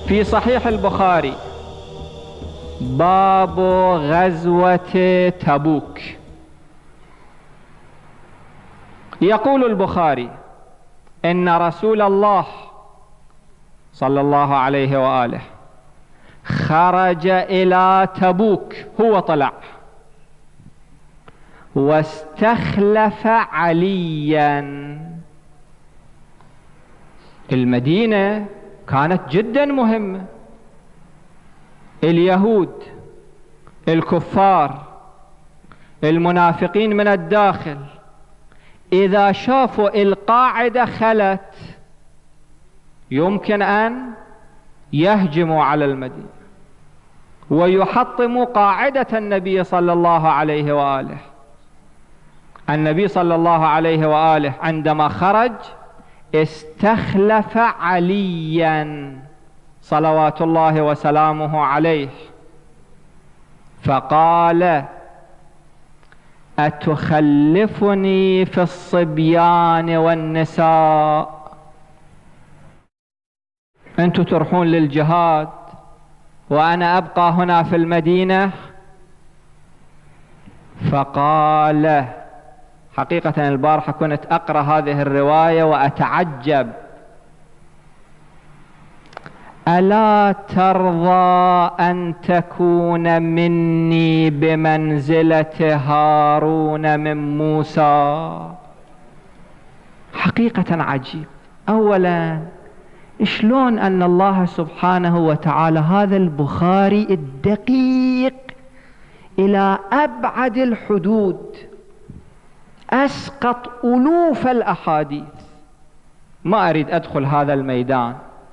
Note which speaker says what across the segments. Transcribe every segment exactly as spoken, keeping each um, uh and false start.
Speaker 1: في صحيح البخاري باب غزوة تبوك، يقول البخاري إن رسول الله صلى الله عليه وآله خرج إلى تبوك، هو طلع واستخلف عليا. المدينة كانت جدا مهمة، اليهود الكفار المنافقين من الداخل إذا شافوا القاعدة خلت يمكن أن يهجموا على المدينة ويحطموا قاعدة النبي صلى الله عليه وآله. النبي صلى الله عليه وآله عندما خرج استخلف عليا صلوات الله وسلامه عليه، فقال: أتخلفني في الصبيان والنساء؟ أنتم تروحون للجهاد وأنا أبقى هنا في المدينة؟ فقال، حقيقة البارحة كنت أقرأ هذه الرواية وأتعجب: ألا ترضى أن تكون مني بمنزلة هارون من موسى؟ حقيقة عجيب. أولا، شلون أن الله سبحانه وتعالى هذا البخاري الدقيق إلى أبعد الحدود أسقط ألوف الأحاديث. ما أريد أدخل هذا الميدان،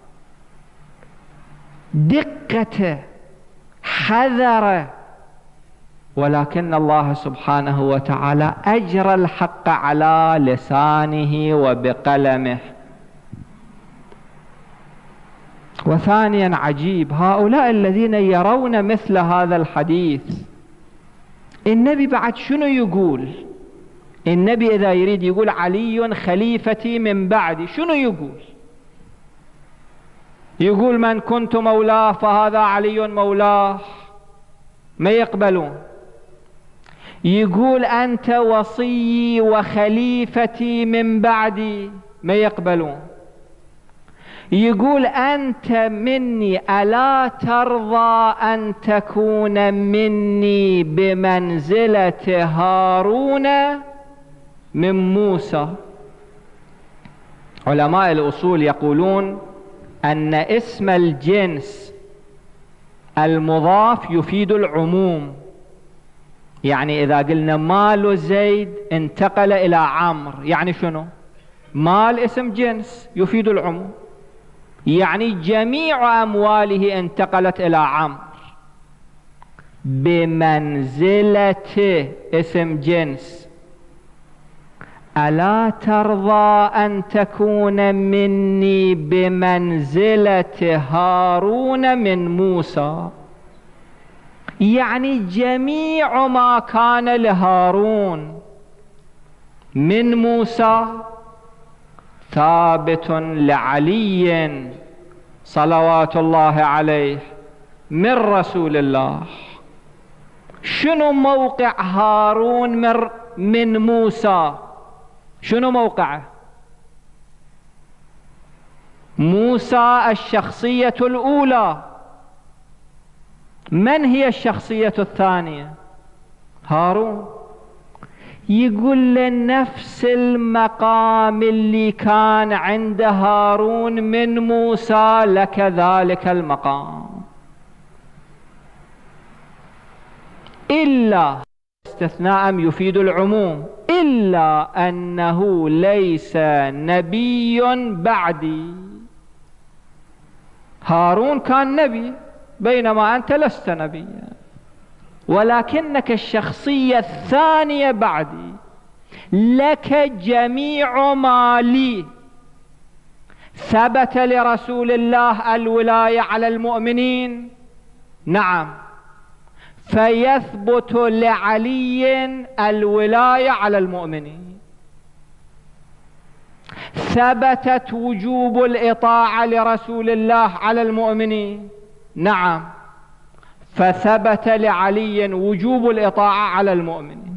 Speaker 1: دقته حذره، ولكن الله سبحانه وتعالى أجرى الحق على لسانه وبقلمه. وثانيا عجيب، هؤلاء الذين يرون مثل هذا الحديث، النبي بعد شنو يقول؟ النبي إذا يريد يقول علي خليفتي من بعدي، شنو يقول؟ يقول من كنت مولاه فهذا علي مولاه، ما يقبلون. يقول أنت وصيي وخليفتي من بعدي، ما يقبلون. يقول أنت مني، ألا ترضى أن تكون مني بمنزلة هارون من موسى؟ علماء الأصول يقولون أن اسم الجنس المضاف يفيد العموم. يعني إذا قلنا مال زيد انتقل إلى عمرو، يعني شنو؟ مال اسم جنس يفيد العموم، يعني جميع أمواله انتقلت إلى عمرو. بمنزلة اسم جنس، ألا ترضى أن تكون مني بمنزلة هارون من موسى؟ يعني جميع ما كان لهارون من موسى ثابت لعلي صلوات الله عليه من رسول الله. شنو موقع هارون من موسى؟ شنو موقعه؟ موسى الشخصية الأولى، من هي الشخصية الثانية؟ هارون. يقول لنفس المقام اللي كان عند هارون من موسى لك ذلك المقام، إلا استثناء يفيد العموم، إلا أنه ليس نبي بعدي. هارون كان نبي بينما أنت لست نبيا، ولكنك الشخصية الثانية بعدي، لك جميع ما لي. ثبت لرسول الله الولاية على المؤمنين، نعم، فيثبت لعلي الولاية على المؤمنين. ثبتت وجوب الإطاعة لرسول الله على المؤمنين؟ نعم، فثبت لعلي وجوب الإطاعة على المؤمنين.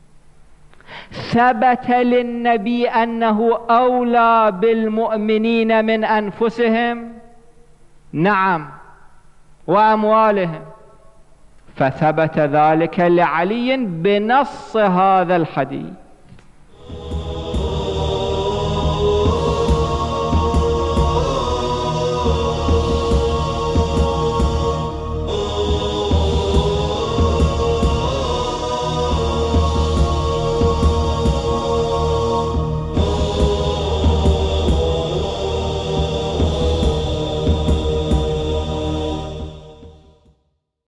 Speaker 1: ثبت للنبي أنه أولى بالمؤمنين من أنفسهم؟ نعم، وأموالهم، فثبت ذلك لعلي بنص هذا الحديث.